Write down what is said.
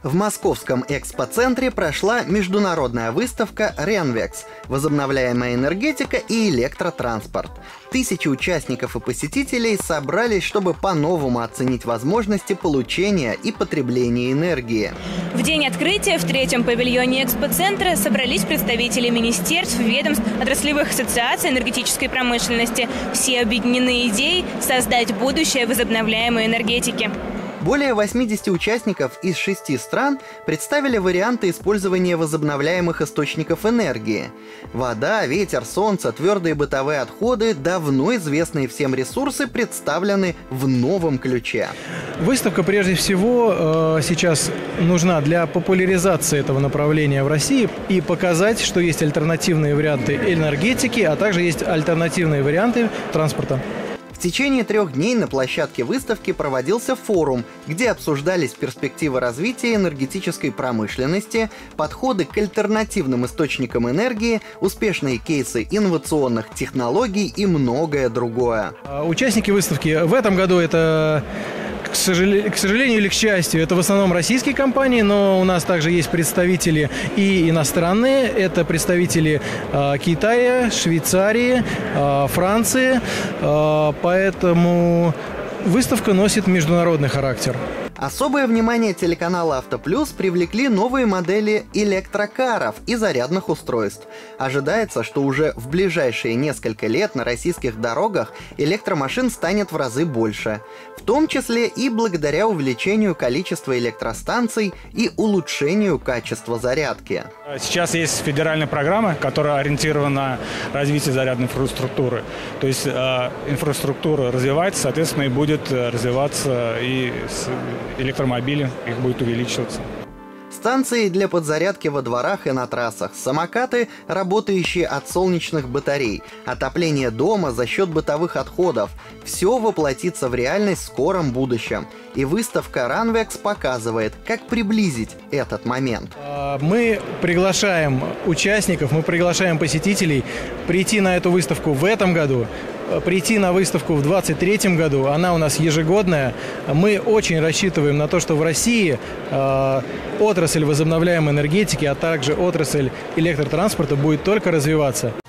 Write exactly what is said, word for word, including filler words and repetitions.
В московском экспоцентре прошла международная выставка «Renvex. Возобновляемая энергетика и электротранспорт». Тысячи участников и посетителей собрались, чтобы по-новому оценить возможности получения и потребления энергии. В день открытия в третьем павильоне экспоцентра собрались представители министерств, ведомств, отраслевых ассоциаций энергетической промышленности. Все объединены идеей создать будущее возобновляемой энергетики. Более восьмидесяти участников из шести стран представили варианты использования возобновляемых источников энергии. Вода, ветер, солнце, твердые бытовые отходы, давно известные всем ресурсы, представлены в новом ключе. Выставка прежде всего сейчас нужна для популяризации этого направления в России и показать, что есть альтернативные варианты энергетики, а также есть альтернативные варианты транспорта. В течение трех дней на площадке выставки проводился форум, где обсуждались перспективы развития энергетической промышленности, подходы к альтернативным источникам энергии, успешные кейсы инновационных технологий и многое другое. Участники выставки в этом году это... К сожалению, к сожалению или к счастью, это в основном российские компании, но у нас также есть представители и иностранные. Это представители э, Китая, Швейцарии, э, Франции. Э, поэтому выставка носит международный характер. Особое внимание телеканала «Автоплюс» привлекли новые модели электрокаров и зарядных устройств. Ожидается, что уже в ближайшие несколько лет на российских дорогах электромашин станет в разы больше. В том числе и благодаря увеличению количества электростанций и улучшению качества зарядки. Сейчас есть федеральная программа, которая ориентирована на развитие зарядной инфраструктуры. То есть э, инфраструктура развивается, соответственно, и будет развиваться и электромобили, их будет увеличиваться. Станции для подзарядки во дворах и на трассах, самокаты, работающие от солнечных батарей, отопление дома за счет бытовых отходов – все воплотится в реальность в скором будущем. И выставка Renvex показывает, как приблизить этот момент. Мы приглашаем участников, мы приглашаем посетителей прийти на эту выставку в этом году, прийти на выставку в двадцать третьем году. Она у нас ежегодная. Мы очень рассчитываем на то, что в России э, отрасль возобновляемой энергетики, а также отрасль электротранспорта будет только развиваться.